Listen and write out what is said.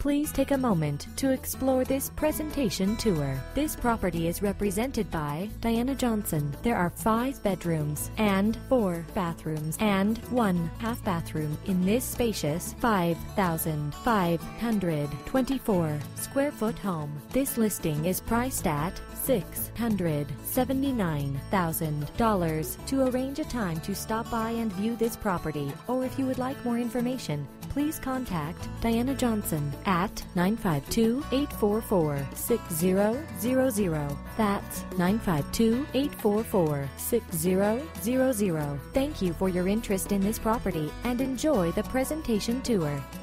Please take a moment to explore this presentation tour. This property is represented by Diana Johnson. There are 5 bedrooms and 4 bathrooms and 1 half bathroom in this spacious 5,524 square foot home. This listing is priced at $679,000. To arrange a time to stop by and view this property, or if you would like more information, please contact Diana Johnson at 952-844-6000. That's 952-844-6000. Thank you for your interest in this property and enjoy the presentation tour.